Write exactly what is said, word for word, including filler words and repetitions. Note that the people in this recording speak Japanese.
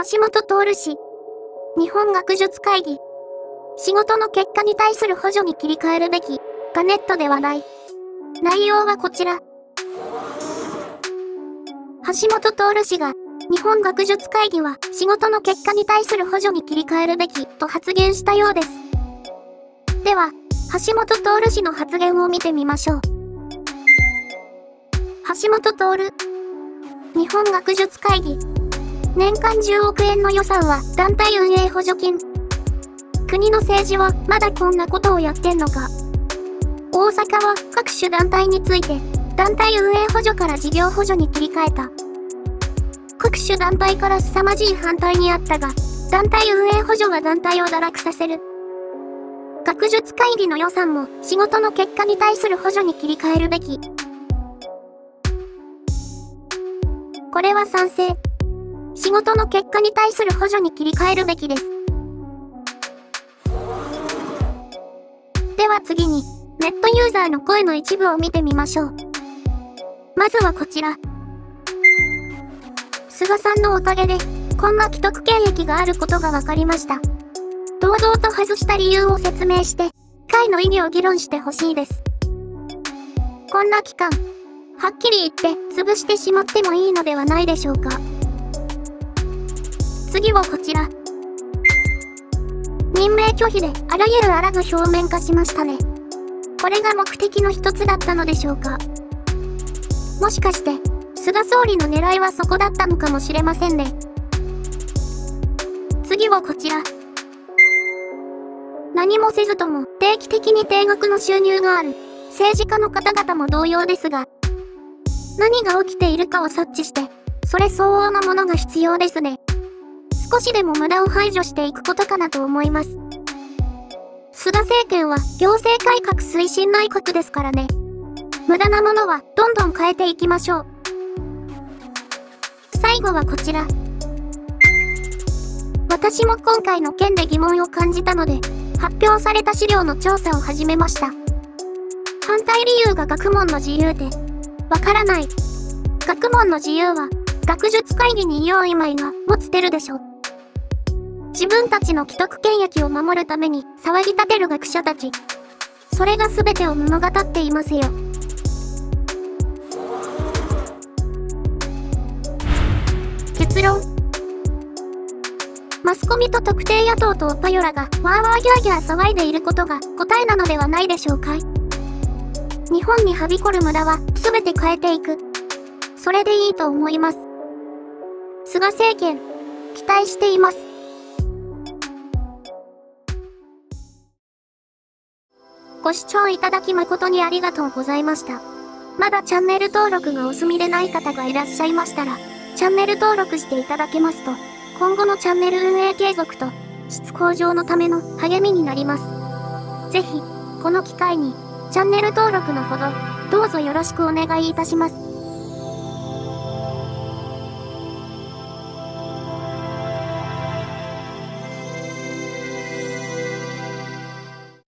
橋本徹氏。日本学術会議。仕事の結果に対する補助に切り替えるべき、がネットで話題。内容はこちら。橋本徹氏が、日本学術会議は仕事の結果に対する補助に切り替えるべきと発言したようです。では、橋本徹氏の発言を見てみましょう。橋本徹。日本学術会議。年間じゅうおくえんの予算は団体運営補助金。国の政治はまだこんなことをやってんのか。大阪は各種団体について団体運営補助から事業補助に切り替えた。各種団体から凄まじい反対にあったが、団体運営補助は団体を堕落させる。学術会議の予算も仕事の結果に対する補助に切り替えるべき。これは賛成。仕事の結果に対する補助に切り替えるべきです。では次に、ネットユーザーの声の一部を見てみましょう。まずはこちら。菅さんのおかげで、こんな既得権益があることが分かりました。堂々と外した理由を説明して、会の意義を議論してほしいです。こんな期間、はっきり言って潰してしまってもいいのではないでしょうか。次はこちら。任命拒否であらゆるあらが表面化しましたね。これが目的の一つだったのでしょうか。もしかして、菅総理の狙いはそこだったのかもしれませんね。次はこちら。何もせずとも定期的に定額の収入がある政治家の方々も同様ですが、何が起きているかを察知して、それ相応のものが必要ですね。少しでも無駄を排除していくことかなと思います。菅政権は行政改革推進内閣ですからね。無駄なものはどんどん変えていきましょう。最後はこちら。私も今回の件で疑問を感じたので、発表された資料の調査を始めました。反対理由が学問の自由で、わからない。学問の自由は、学術会議に用意米が持つてるでしょ。自分たちの既得権益を守るために騒ぎ立てる学者たち。それが全てを物語っていますよ。結論。マスコミと特定野党とオッパヨラがワーワーギャーギャー騒いでいることが答えなのではないでしょうか。日本にはびこる無駄は全て変えていく。それでいいと思います。菅政権、期待しています。ご視聴いただき誠にありがとうございました。まだチャンネル登録がお済みでない方がいらっしゃいましたら、チャンネル登録していただけますと、今後のチャンネル運営継続と質向上のための励みになります。ぜひ、この機会に、チャンネル登録のほど、どうぞよろしくお願いいたします。